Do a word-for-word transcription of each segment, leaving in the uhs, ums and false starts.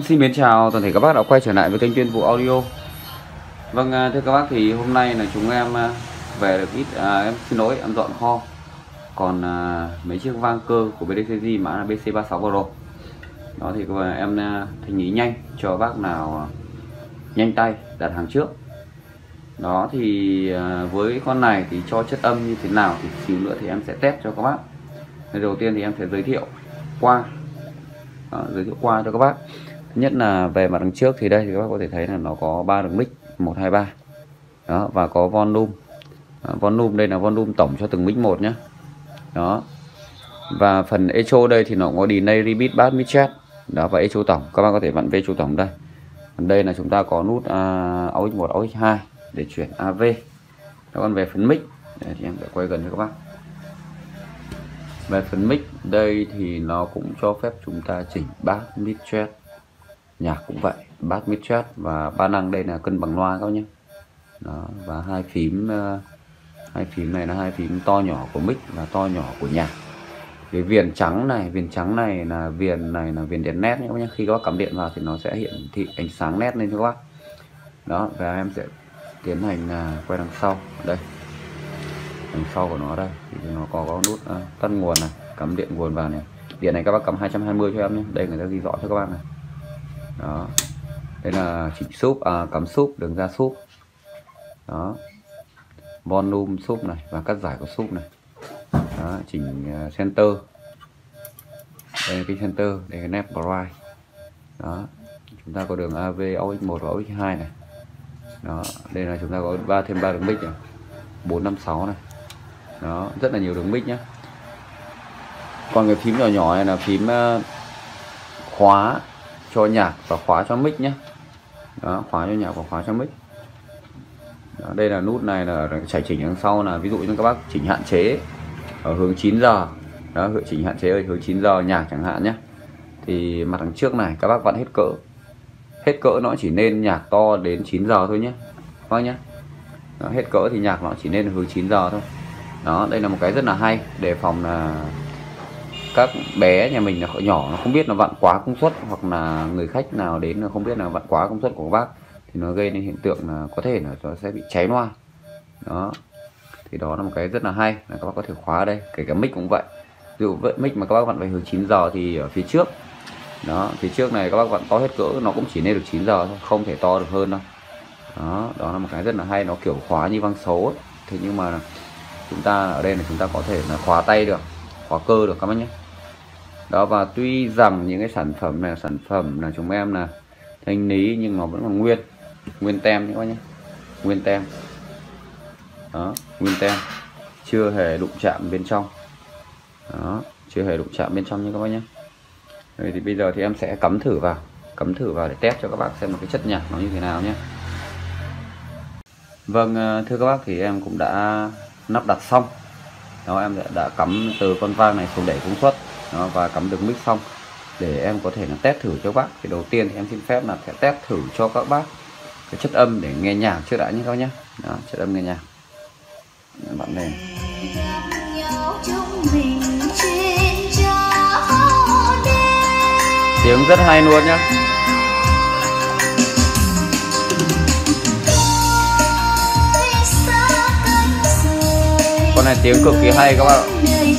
Xin mến chào toàn thể các bác đã quay trở lại với kênh Tuyên Vũ Audio. Vâng, thưa các bác, thì hôm nay là chúng em về được ít, à, em xin lỗi, em dọn kho còn à, mấy chiếc vang cơ của bê đê xê giê mã là bê xê ba sáu Pro. Đó thì em thành ý nhanh cho bác nào nhanh tay đặt hàng trước. Đó thì à, với con này thì cho chất âm như thế nào thì xíu nữa thì em sẽ test cho các bác. Thì đầu tiên thì em sẽ giới thiệu qua Đó, giới thiệu qua cho các bác. Thứ nhất là về mặt đằng trước thì đây thì các bác có thể thấy là nó có ba đường mic một hai ba. Đó, và có volume. Đó, volume đây là volume tổng cho từng mic một nhé. Đó. Và phần echo đây thì nó có delay, repeat, bass, mid check. Đó, và echo tổng các bác có thể vặn về echo tổng đây. Còn đây là chúng ta có nút uh, a u ích một, a u ích hai để chuyển a vê. Đó, còn về phần mic đây thì em sẽ quay gần cho các bác. Về phần mic đây thì nó cũng cho phép chúng ta chỉnh bass, mid check. Nhạc cũng vậy, bass, mid check, và ba năng đây là cân bằng loa các nhé. Đó, và hai phím uh, hai phím này là hai phím to nhỏ của mic và to nhỏ của nhạc. Cái viền trắng này, viền trắng này là viền này là viền đèn nét nhé. Khi các bác cắm điện vào thì nó sẽ hiển thị ánh sáng nét lên cho các bác. Đó, và em sẽ tiến hành uh, quay đằng sau đây. Đằng sau của nó đây thì nó có có nút uh, tắt nguồn này, cắm điện nguồn vào này. Điện này các bác cắm hai trăm hai mươi cho em nhé. Đây người ta ghi rõ cho các bác này. Đó, đây là chỉnh súp, à, cắm súp, đường ra súp. Đó, volume súp này và cắt giải của súp này. Đó, chỉnh uh, center. Đây là cái center, đây là nẹp bright. Đó, chúng ta có đường a vê, a u ích một và a u ích hai này. Đó, đây là chúng ta có ba thêm ba đường mic này, bốn năm sáu này. Đó, rất là nhiều đường mic nhé. Còn cái phím nhỏ nhỏ này là phím uh, khóa cho nhạc và khóa cho mic nhé. Đó, khóa cho nhạc và khóa cho mic. Đó, đây là nút này là chạy chỉnh đằng sau, là ví dụ như các bác chỉnh hạn chế ở hướng chín giờ. Đó, chỉnh hạn chế ở hướng chín giờ nhạc chẳng hạn nhé. Thì mặt đằng trước này các bác vặn hết cỡ. Hết cỡ nó chỉ nên nhạc to đến chín giờ thôi nhé. Vâng nhé. Đó, hết cỡ thì nhạc nó chỉ nên hướng chín giờ thôi. Đó, đây là một cái rất là hay để phòng là các bé nhà mình là nhỏ nó không biết nó vặn quá công suất, hoặc là người khách nào đến là không biết là vặn quá công suất của các bác thì nó gây nên hiện tượng là có thể là nó sẽ bị cháy loa. Đó, thì đó là một cái rất là hay là các bác có thể khóa đây, kể cả mic cũng vậy. Ví dụ với mic mà các bác vặn về hướng chín giờ thì ở phía trước, đó, phía trước này các bác vặn to hết cỡ nó cũng chỉ nên được chín giờ thôi, không thể to được hơn đâu. Đó, đó là một cái rất là hay, nó kiểu khóa như vang số ấy. Thế nhưng mà chúng ta ở đây là chúng ta có thể là khóa tay được, khóa cơ được các bác nhé. Đó, và tuy rằng những cái sản phẩm này sản phẩm là chúng em là thanh lý nhưng nó vẫn còn nguyên nguyên tem các bác nhé, nguyên tem. Đó, nguyên tem, chưa hề đụng chạm bên trong. Đó, chưa hề đụng chạm bên trong nha các bác nhé. Rồi thì bây giờ thì em sẽ cắm thử vào, cắm thử vào để test cho các bác xem một cái chất nhạc nó như thế nào nhé. Vâng, thưa các bác, thì em cũng đã lắp đặt xong. Đó, em đã, đã cắm từ con vang này xuống đẩy công suất. Đó, và cắm được mic xong để em có thể là test thử cho các bác. Thì đầu tiên thì em xin phép là sẽ test thử cho các bác cái chất âm để nghe nhạc trước đã nhé các bác nhé. Đó, chất âm nghe nhạc bạn này. Tiếng rất hay luôn nhá. Con này tiếng cực kỳ hay các bác ạ.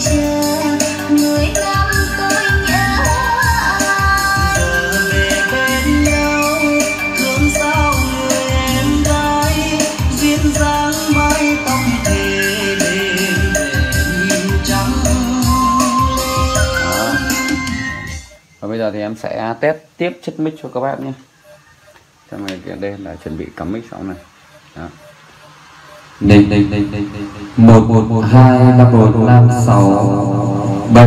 Và bây giờ thì em sẽ test tiếp chất mic cho các bác nhé. Trong này đây là chuẩn bị cắm mic xong này. Đó. Đây đây đây đây đây một một hai ba bốn năm sáu bảy.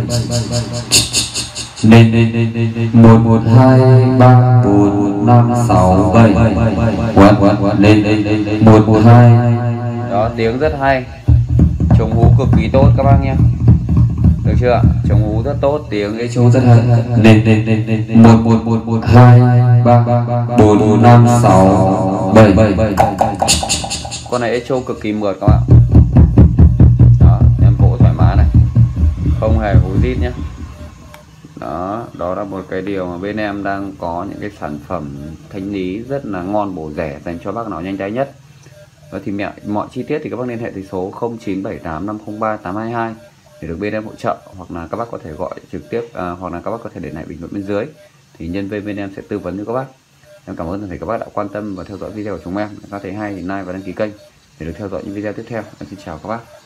Đây đây đây đây đây một một hai ba bốn năm sáu bảy. Quán quán đây đây đây đây một một hai. Đó, tiếng rất hay, chống hú cực kỳ tốt các bác nhé. Được chưa? Chống hú rất tốt, tiếng echo rất hay. Lên lên lên lên một một một một hai ba bốn năm sáu bảy bảy. Con này echo cực kỳ mượt các bạn. Đó, em vỗ thoải mái này, không hề hú rít nhé. Đó, đó là một cái điều mà bên em đang có những cái sản phẩm thanh lý rất là ngon bổ rẻ dành cho bác nào nhanh tay nhất. Và thì mẹ mọi chi tiết thì các bác liên hệ từ số không chín bảy tám năm không ba tám hai hai để được bên em hỗ trợ, hoặc là các bác có thể gọi trực tiếp à, hoặc là các bác có thể để lại bình luận bên dưới thì nhân viên bên em sẽ tư vấn cho các bác. Em cảm ơn toàn thể các bác đã quan tâm và theo dõi video của chúng em. Các thấy hay thì like và đăng ký kênh để được theo dõi những video tiếp theo. Em xin chào các bác.